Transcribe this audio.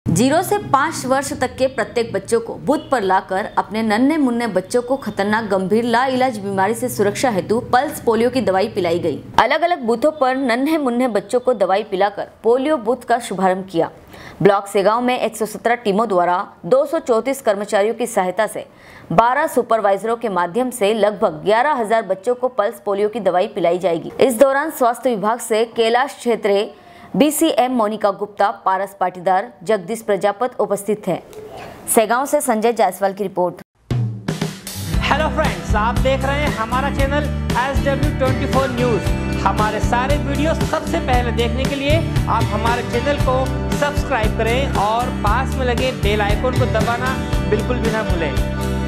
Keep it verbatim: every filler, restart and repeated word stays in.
Zero से पाँच वर्ष तक के प्रत्येक बच्चों को बूथ पर लाकर अपने नन्हे मुन्ने बच्चों को खतरनाक गंभीर लाइलाज बीमारी से सुरक्षा हेतु पल्स पोलियो की दवाई पिलाई गई। अलग अलग बूथों पर नन्हे मुन्ने बच्चों को दवाई पिलाकर पोलियो बूथ का शुभारंभ किया। ब्लॉक सेगांव में एक सौ सत्रह टीमों द्वारा दो सौ चौंतीस कर्मचारियों की सहायता से बारह सुपरवाइजरों के माध्यम से लगभग ग्यारह हजार बच्चों को पल्स पोलियो की दवाई पिलाई जाएगी। इस दौरान स्वास्थ्य विभाग से कैलाश क्षेत्रीय बीसीएम मोनिका गुप्ता, पारस पाटीदार, जगदीश प्रजापत उपस्थित हैं। सेगांव से संजय जायसवाल की रिपोर्ट। हेलो फ्रेंड्स, आप देख रहे हैं हमारा channel S W twenty four news. हमारे सारे वीडियो सबसे पहले देखने के लिए आप हमारे चैनल को सब्सक्राइब करें और पास में लगे बेल आइकन को दबाना बिल्कुल भी ना भूलें।